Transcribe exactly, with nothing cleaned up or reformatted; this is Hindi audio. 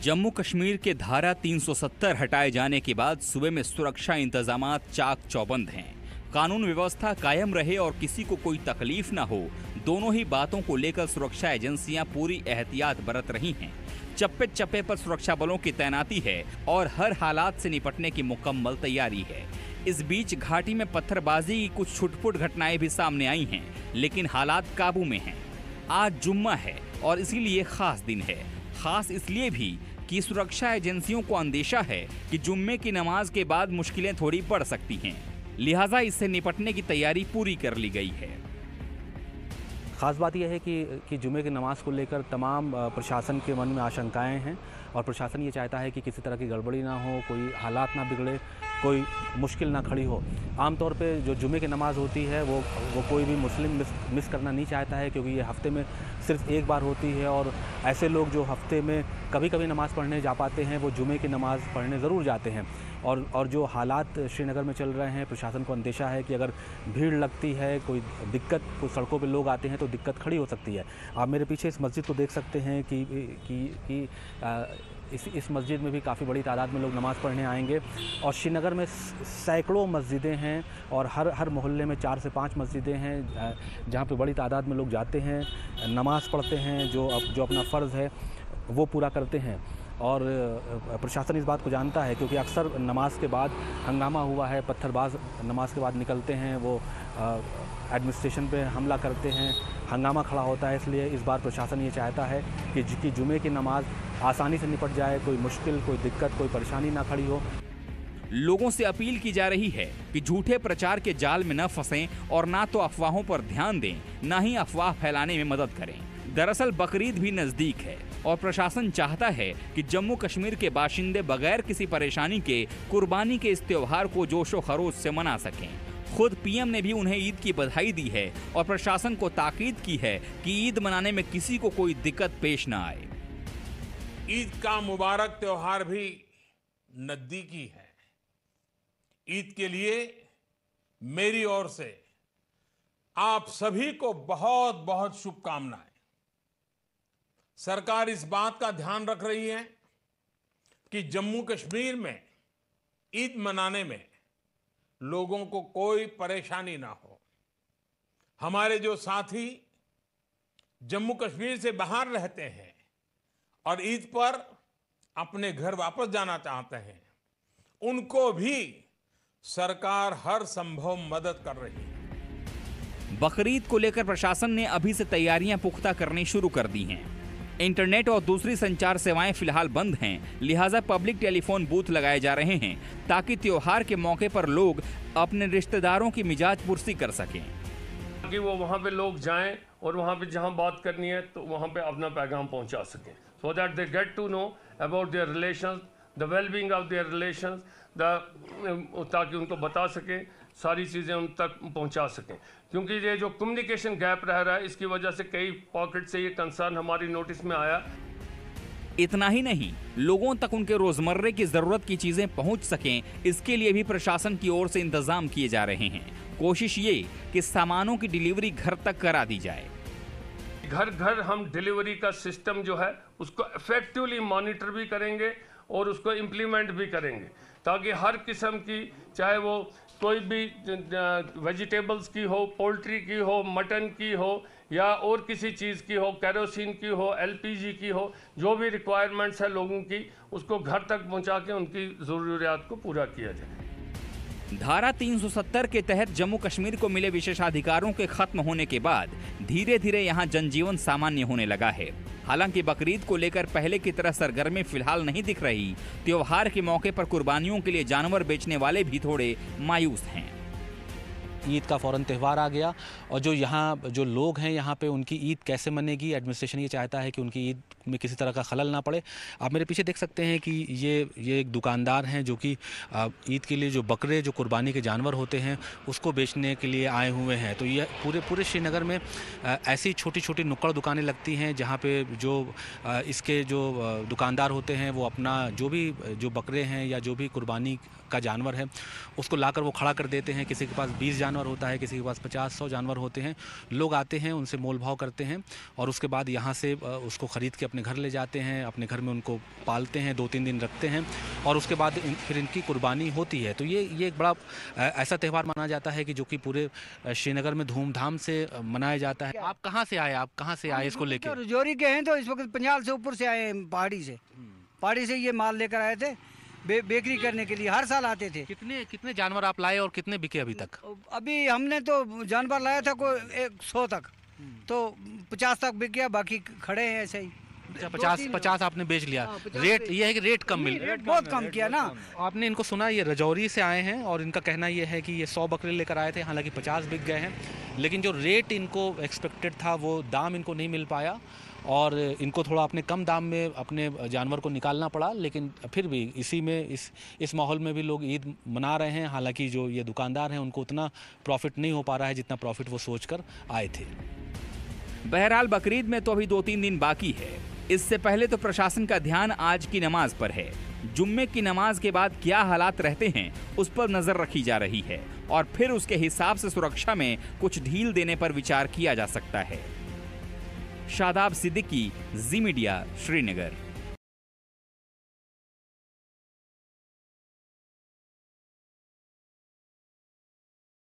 जम्मू कश्मीर के धारा तीन सौ सत्तर हटाए जाने के बाद सूबे में सुरक्षा इंतजामात चाक चौबंद हैं। कानून व्यवस्था कायम रहे और किसी को कोई तकलीफ न हो, दोनों ही बातों को लेकर सुरक्षा एजेंसियां पूरी एहतियात बरत रही हैं। चप्पे चप्पे पर सुरक्षा बलों की तैनाती है और हर हालात से निपटने की मुकम्मल तैयारी है। इस बीच घाटी में पत्थरबाजी की कुछ छुटपुट घटनाएं भी सामने आई हैं, लेकिन हालात काबू में हैं। आज जुम्मा है और इसीलिए खास दिन है। खास इसलिए भी कि सुरक्षा एजेंसियों को अंदेशा है कि जुम्मे की नमाज के बाद मुश्किलें थोड़ी बढ़ सकती हैं, लिहाजा इससे निपटने की तैयारी पूरी कर ली गई है। ख़ास बात यह है कि कि जुमे की नमाज को लेकर तमाम प्रशासन के मन में आशंकाएं हैं और प्रशासन ये चाहता है कि किसी तरह की गड़बड़ी ना हो, कोई हालात ना बिगड़े, कोई मुश्किल ना खड़ी हो। आमतौर पे जो जुमे की नमाज़ होती है वो वो कोई भी मुस्लिम मिस मिस करना नहीं चाहता है, क्योंकि ये हफ्ते में सिर्फ एक बार होती है और ऐसे लोग जो हफ्ते में कभी कभी नमाज़ पढ़ने जा पाते हैं वो जुमे की नमाज़ पढ़ने ज़रूर जाते हैं। और और जो हालात श्रीनगर में चल रहे हैं, प्रशासन को अंदेशा है कि अगर भीड़ लगती है, कोई दिक्कत, कोई सड़कों पे लोग आते हैं तो दिक्कत खड़ी हो सकती है। आप मेरे पीछे इस मस्जिद को देख सकते हैं कि कि कि आ, इस इस मस्जिद में भी काफ़ी बड़ी तादाद में लोग नमाज़ पढ़ने आएंगे और श्रीनगर में सैकड़ों मस्जिदें हैं और हर हर मोहल्ले में चार से पाँच मस्जिदें हैं जहाँ पे बड़ी तादाद में लोग जाते हैं, नमाज़ पढ़ते हैं, जो जो अपना फ़र्ज़ है वो पूरा करते हैं। और प्रशासन इस बात को जानता है क्योंकि अक्सर नमाज के बाद हंगामा हुआ है, पत्थरबाज नमाज के बाद निकलते हैं, वो एडमिनिस्ट्रेशन पे हमला करते हैं, हंगामा खड़ा होता है। इसलिए इस बार प्रशासन ये चाहता है कि कि जुमे की नमाज आसानी से निपट जाए, कोई मुश्किल, कोई दिक्कत, कोई परेशानी ना खड़ी हो। लोगों से अपील की जा रही है कि झूठे प्रचार के जाल में न फंसें और ना तो अफवाहों पर ध्यान दें, ना ही अफवाह फैलाने में मदद करें। दरअसल बकरीद भी नजदीक है और प्रशासन चाहता है कि जम्मू कश्मीर के बाशिंदे बगैर किसी परेशानी के कुर्बानी के इस त्योहार को जोशो खरोश से मना सकें। खुद पीएम ने भी उन्हें ईद की बधाई दी है और प्रशासन को ताकीद की है कि ईद मनाने में किसी को कोई दिक्कत पेश न आए। ईद का मुबारक त्योहार भी नजदीकी है। ईद के लिए मेरी ओर से आप सभी को बहुत बहुत शुभकामनाएं। सरकार इस बात का ध्यान रख रही है कि जम्मू कश्मीर में ईद मनाने में लोगों को कोई परेशानी ना हो। हमारे जो साथी जम्मू कश्मीर से बाहर रहते हैं और ईद पर अपने घर वापस जाना चाहते हैं, उनको भी सरकार हर संभव मदद कर रही है। बकरीद को लेकर प्रशासन ने अभी से तैयारियां पुख्ता करनी शुरू कर दी हैं। इंटरनेट और दूसरी संचार सेवाएं फिलहाल बंद हैं, लिहाजा पब्लिक टेलीफोन बूथ लगाए जा रहे हैं ताकि त्योहार के मौके पर लोग अपने रिश्तेदारों की मिजाज पुरसी कर सकें। ताकि वो वहाँ पे लोग जाएं और वहाँ पे जहाँ बात करनी है तो वहाँ पे अपना पैगाम पहुँचा सकें, so that they get to know about their relations, the wellbeing of their relations, the ताकि उनको बता सकें, सारी चीज़ें उन तक पहुंचा सकें। क्योंकि ये जो कम्युनिकेशन गैप रह रहा है, इसकी वजह से कई पॉकेट से ये कंसर्न हमारी नोटिस में आया। इतना ही नहीं, लोगों तक उनके रोजमर्रे की जरूरत की चीजें पहुंच सकें, इसके लिए भी प्रशासन की ओर से इंतजाम किए जा रहे हैं। कोशिश ये कि सामानों की डिलीवरी घर तक करा दी जाए। घर घर हम डिलीवरी का सिस्टम जो है उसको इफेक्टिवली मॉनिटर भी करेंगे और उसको इम्प्लीमेंट भी करेंगे, ताकि हर किस्म की, चाहे वो कोई भी वेजिटेबल्स की हो, पोल्ट्री की हो, मटन की हो या और किसी चीज़ की हो, केरोसिन की हो, एलपीजी की हो, जो भी रिक्वायरमेंट्स है लोगों की, उसको घर तक पहुंचा के उनकी ज़रूरियात को पूरा किया जाए। धारा तीन सौ सत्तर के तहत जम्मू कश्मीर को मिले विशेषाधिकारों के खत्म होने के बाद धीरे धीरे यहां जनजीवन सामान्य होने लगा है। हालांकि बकरीद को लेकर पहले की तरह सरगर्मी फिलहाल नहीं दिख रही। त्योहार के मौके पर कुर्बानियों के लिए जानवर बेचने वाले भी थोड़े मायूस हैं। ईद का फ़ौरन त्यौहार आ गया और जो यहाँ जो लोग हैं यहाँ पे उनकी ईद कैसे मनेगी, एडमिनिस्ट्रेशन ये चाहता है कि उनकी ईद में किसी तरह का खलल ना पड़े। आप मेरे पीछे देख सकते हैं कि ये ये एक दुकानदार हैं जो कि ईद के लिए जो बकरे, जो कुर्बानी के जानवर होते हैं उसको बेचने के लिए आए हुए हैं। तो ये पूरे पूरे श्रीनगर में ऐसी छोटी छोटी नुक्कड़ दुकानें लगती हैं जहाँ पे जो इसके जो दुकानदार होते हैं वो अपना जो भी जो बकरे हैं या जो भी कुर्बानी का जानवर है उसको लाकर वो खड़ा कर देते हैं। किसी के पास बीस जानवर जानवर होता है, किसी के पास पचास सौ जानवर होते हैं। लोग आते हैं, उनसे मोल भाव करते हैं और उसके बाद यहाँ से उसको ख़रीद के अपने घर ले जाते हैं, अपने घर में उनको पालते हैं, दो तीन दिन रखते हैं और उसके बाद इन, फिर इनकी कुर्बानी होती है। तो ये ये एक बड़ा ऐसा त्यौहार माना जाता है कि जो कि पूरे श्रीनगर में धूमधाम से मनाया जाता है। आप कहाँ से आए, आप कहाँ से आए इसको लेकर? रजौरी के हैं, तो इस वक्त पंजाब से ऊपर से आए, पहाड़ी से पहाड़ी से ये माल लेकर आए थे बे, बेकरी करने के लिए। हर साल आते थे। कितने कितने जानवर आप लाए और कितने बिके अभी तक? अभी हमने तो जानवर लाया था को एक सौ तक, तो पचास तक बिक गया, बाकी खड़े हैं ऐसे ही। पचास पचास आपने बेच लिया। रेट ये है कि रेट कम मिल, रेट बहुत कम किया ना। आपने इनको सुना ये रजौरी से आए हैं और इनका कहना ये है कि ये सौ बकरे लेकर आए थे, हालांकि पचास बिक गए हैं, लेकिन जो रेट इनको एक्सपेक्टेड था वो दाम इनको नहीं मिल पाया और इनको थोड़ा अपने कम दाम में अपने जानवर को निकालना पड़ा। लेकिन फिर भी इसी में इस इस माहौल में भी लोग ईद मना रहे हैं। हालांकि जो ये दुकानदार हैं उनको उतना प्रॉफिट नहीं हो पा रहा है जितना प्रॉफिट वो सोचकर आए थे। बहरहाल बकरीद में तो अभी दो तीन दिन बाकी है। इससे पहले तो प्रशासन का ध्यान आज की नमाज पर है। जुम्मे की नमाज के बाद क्या हालात रहते हैं उस पर नजर रखी जा रही है और फिर उसके हिसाब से सुरक्षा में कुछ ढील देने पर विचार किया जा सकता है। शादाब सिद्दीकी, जी मीडिया, श्रीनगर।